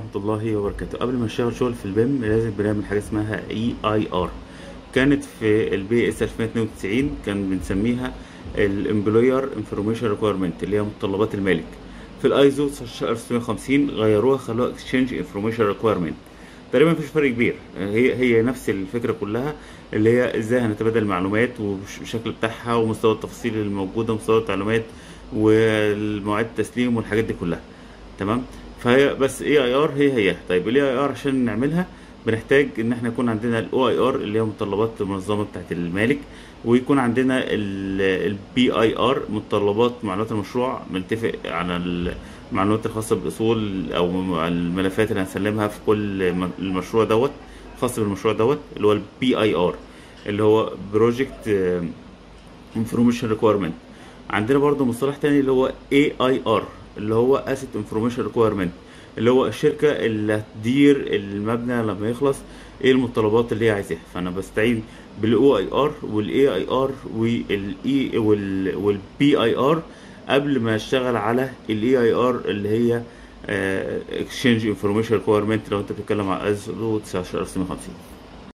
ورحمة الله وبركاته. قبل ما نشتغل شغل في البيم لازم بنعمل حاجة اسمها EIR. كانت في البي اس 2092 كان بنسميها الامبلوير انفورميشن ريكويرمنت اللي هي متطلبات المالك. في الايزو 19650 غيروها خلوها اكسشينج انفورميشن ريكويرمنت. تقريبا مفيش فرق كبير، هي نفس الفكرة كلها، اللي هي ازاي هنتبادل المعلومات والشكل بتاعها ومستوى التفاصيل اللي موجودة ومستوى التعليمات والمواعيد التسليم والحاجات دي كلها. تمام. فهي بس اي اي ار هي. طيب الاي اي ار عشان نعملها بنحتاج ان احنا يكون عندنا الاو اي ار اللي هي متطلبات المنظمه بتاعت المالك، ويكون عندنا البي اي ار متطلبات معلومات المشروع. بنتفق على المعلومات الخاصه بالاصول او الملفات اللي هنسلمها في كل المشروع دوت، خاص بالمشروع دوت اللي هو البي اي ار اللي هو بروجكت انفورميشن ريكويرمنت. عندنا برضو مصطلح تاني اللي هو اي اي ار اللي هو اسيت انفورميشن ريكويرمنت، اللي هو الشركه اللي هتدير المبنى لما يخلص ايه المتطلبات اللي هي عايزاها. فانا بستعين بالاو اي ار والاي اي ار والاي والبي اي ار قبل ما اشتغل على الاي اي ار اللي هي اكسشينج انفورميشن ريكويرمنت لو انت بتتكلم على ISO 19650.